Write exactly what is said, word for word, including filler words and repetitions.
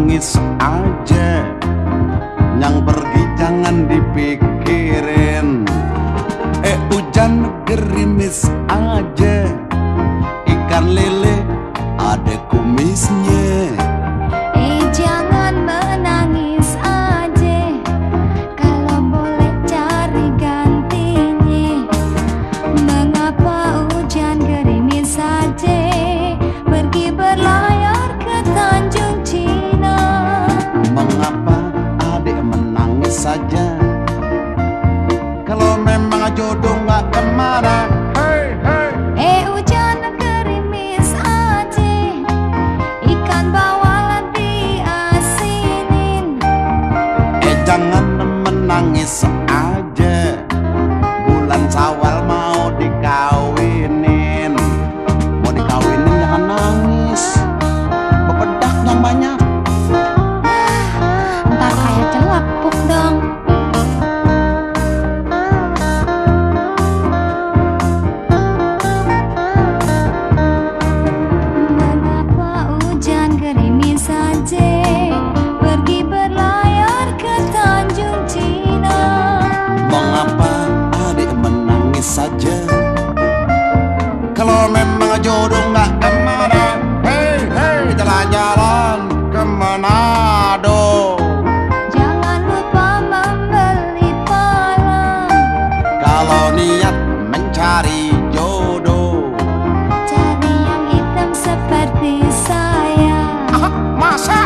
menangis aja, yang pergi jangan dipikirin. Eh hujan gerimis aja, ikan lele ada kumisnya. Eh jangan menangis aja, kalau boleh cari gantinya. Mengapa hujan gerimis saja, pergi berlayar ke Tanjung Cina. Mengapa adik menangis saja, kalau memang jodoh nggak kemana. Hey, hey. Eh hujan gerimis aja, ikan bawalan diasinin. Eh jangan menangis aja, bulan Syawal mau dikawinin. Mau dikawinin jangan nangis, bebedak yang banyak. Ntar kayak celepuk dong. Mengapa hujan gerimis saja, pergi berlayar ke Tanjung Cina. Mengapa adik menangis saja, kalau memang jodoh nggak kemana. Hei hei, jalan-jalan ke Manado. Jangan lupa membeli pala, Kalau niat mencari jodoh, cari yang hitam seperti saya. masa